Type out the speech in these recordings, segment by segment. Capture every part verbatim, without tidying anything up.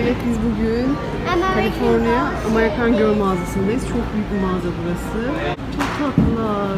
Evet, biz bugün Kaliforniya Amerikan Girl mağazasındayız. Çok büyük bir mağaza burası. Çok tatlılar.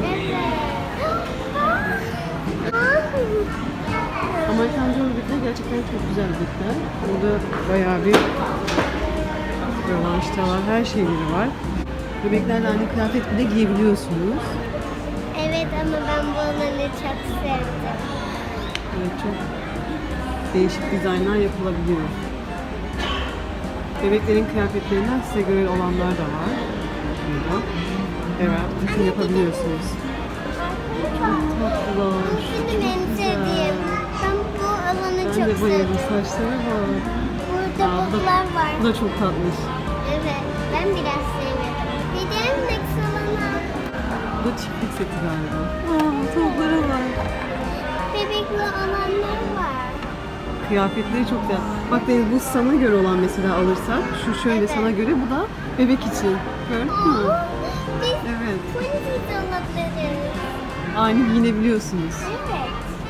Amerikan Girl bebekler gerçekten çok güzel bebekler. Burada bayağı bir rövanşta var, her şeyleri var. Bebeklerle aynı kıyafet bile giyebiliyorsunuz. Evet ama ben bu alanı çok sevdim. Evet, çok değişik dizaynlar yapılabiliyor. Bebeklerin kıyafetlerinden size göre olanlar da var. Burada. Evet, bütün yapabiliyorsunuz. Çok tatlılar. Benim en sevdiğim. Ben bu alanı Ben çok de bayıldım. sevdim. Saçları var. Burada Aa, botlar var. Bu da çok tatlış. Evet, ben biraz sevmedim. Bir de Max alanı. Bu da çiftlik seti galiba. Aa, tavuklara var. Bebekli alanlar var. Kıyafetleri çok güzel. Bak Deniz, bu sana göre olan mesela alırsak. Şu şöyle Evet. sana göre, bu da bebek için. Gördün mü? Aa, biz Evet. Quincy dolaplarız. Aynı giyinebiliyorsunuz. Evet.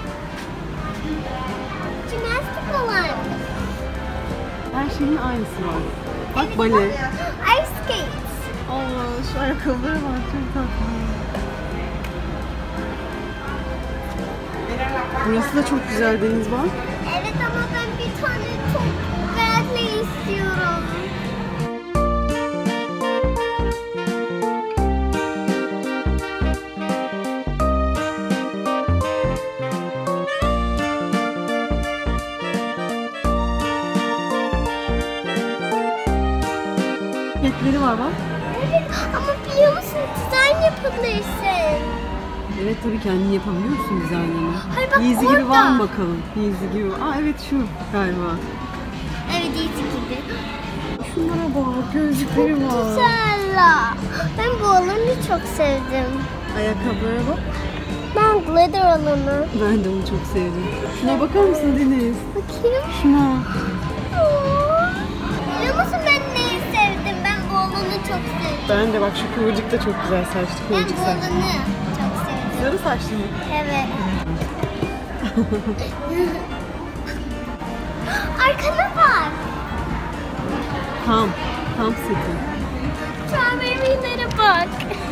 Jimnastik alan. Her şeyin aynısı var. Bak bale. Ice skates. Allah, şu ayakkabıları var, çok tatlı. Burası da çok güzel Deniz, bak. Evet ama ben bir tane çok Bentley istiyorum. Petleri var bak. Evet ama biliyor musun dizayn yapabilirsin. Evet, tabii kendin yapabiliyorsun dizaynını. Hayır, bak Yeezy gibi orada. var mı bakalım? Yeezy gibi. Aa evet, şu galiba. Evet iyi gibi. Şunlara bak, gözlükleri var. Güzel. Ben bu alanı çok sevdim. Ayakkabılara bak. Ben glitter alanı. Ben de onu çok sevdim. Şuna bakar mısın Deniz? Bakayım. Şuna. Aa, biliyor musun ben neyi sevdim? Ben bu alanı çok sevdim. Ben de bak, şu kıvırcık da çok güzel saçlı, Ben kıvırcık bu saçlı. alanı çok sevdim. Sarı saçlı mı? Evet. Arkana bak. Tam, tam seti. Strawberry'lere bak.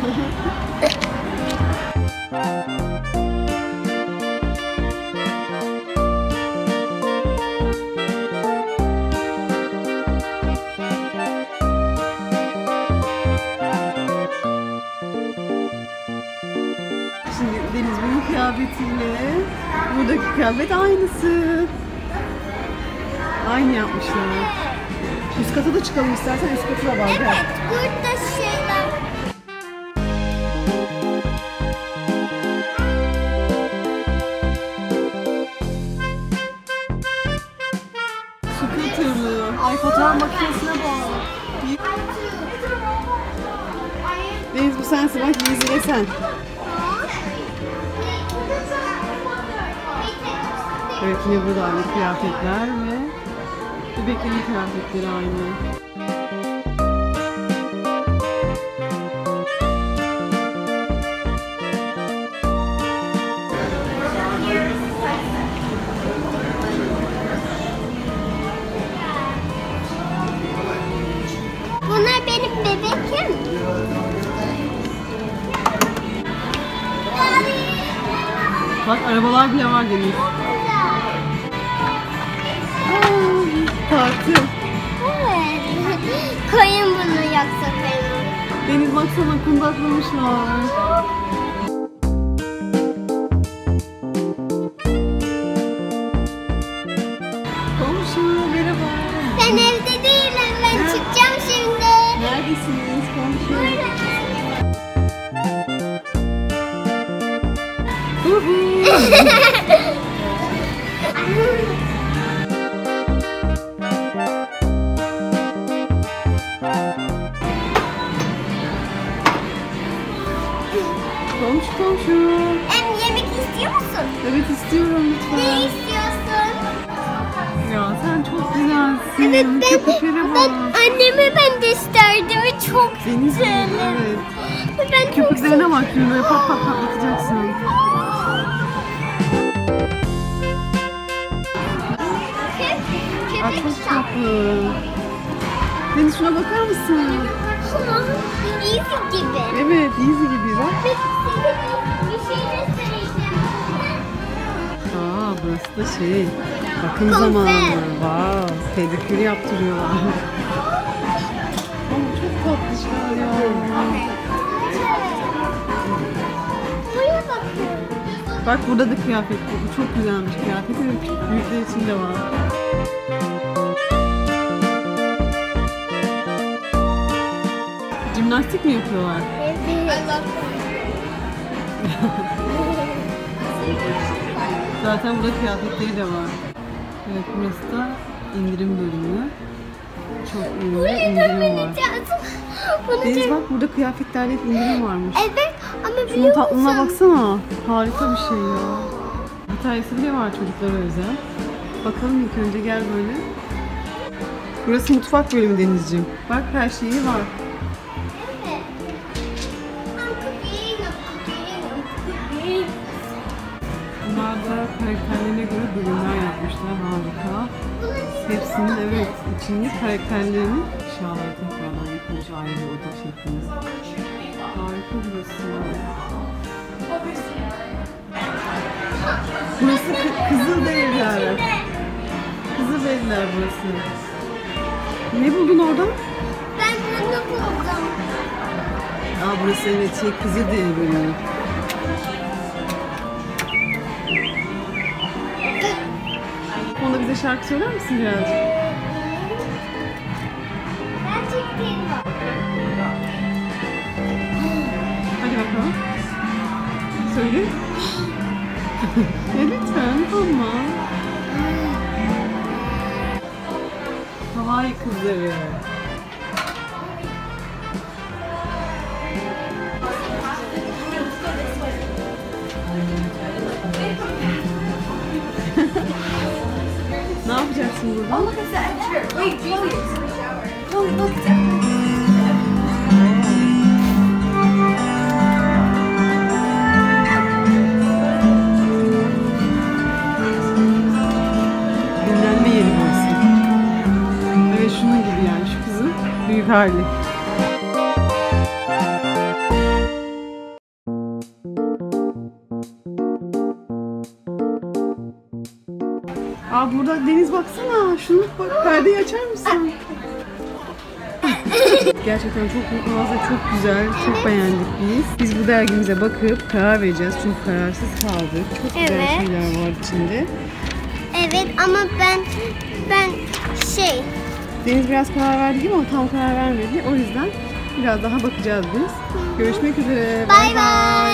Şimdi Deniz, bunun kıyafetiyle buradaki kıyafet aynısı. Aynı yapmışlar. Üst kata da çıkalım istersen, üst katı da var. Evet, Gel. burada şeyler. Scooter'lı. Ay, fotoğraf makinesine bak. Deniz, bu sensin bak, Yeezy ve sen. Evet, yine burada aynı kıyafetler ve bebeklerin kıyafetleri aynı. Bunlar benim bebekim. Bak, arabalar bile var Deniz. Aa, parti. Evet. Koyun bunu yoksa koyun. Deniz, baksana, kundaklamışlar. Komşu, merhaba. Ben evde değilim. Ben Ha. çıkacağım şimdi. Neredesiniz komşu? Huhu. Komşu komşu. Em yemek istiyor musun? Evet, istiyorum Ne lütfen. istiyorsun? Ya sen çok güzelsin. Evet ben, Köpüklere ben bak. anneme ben de isterdim ve çok Deniz gibi, güzel. evet. Ben çok Köpüklerine bak, şimdi böyle pat pat patlatacaksın. Köp, Aa, çok tatlı. Deniz şuna bakar mısın? Easy gibi. Evet, easy gibi bak. Peki size bir şey göstereceğim. Aa, burası da şey, bakım Konfer. zamanı. Wow, pedikür yaptırıyorlar. Ama çok tatlışlar ya. Buraya bakıyorum. Bak burada da kıyafet, bu çok güzelmiş kıyafet. Evet, büyükler için de var. Jimnastik mi yapıyorlar? Evet. Zaten burada kıyafetleri de var. Evet, burası da indirim bölümü. Çok ünlü Buraya indirim var. dönmeyeceğiz. Bunu Deniz çok- bak, burada kıyafetlerde hep indirim varmış. Evet ama Şunun biliyor tatlılığına musun? baksana. Harika bir şey ya. Bir tanesi bile var çocuklara özel. Bakalım ilk önce, gel böyle. Burası mutfak bölümü Denizciğim. Bak her şeyi var. Evet. I'm cooking, I'm cooking, I'm cooking. Bunlar da karakterlerine göre bölümler yapmışlar. Harika. Hepsinin evet içinde karakterlerinin eşyaları tekrardan yapılmış ayrı bir oda şeklinde. Harika burası. Burası Kı- Kızılderililer. Kızılderililer burası. Ne buldun orada? Ben bunu buldum. Aa, burası evet şey, Kızılderili bölümü. Onda bize şarkı söyler misin birazcık? Ben çektiğim var. Hadi bakalım. Söyle. Ya lütfen, tamam. Hawaii kızları. Ne yapacaksın burada? Look at that chair. Wait, Chloe, it's in the shower. Chloe, look, it's empty. Dinlenme yeri burası. Evet, şunun gibi yani, şu kızın büyük hali. Aa, burada Deniz baksana. Şunu bak, perdeyi açar mısın? Gerçekten çok mutlu, çok güzel, çok beğendik biz. Biz bu dergimize bakıp karar vereceğiz çünkü kararsız kaldık. Çok güzel Evet. şeyler var içinde. Evet ama ben ben şey Deniz biraz karar verdi ama tam karar vermedi. O yüzden biraz daha bakacağız biz. Görüşmek üzere. Bay bay.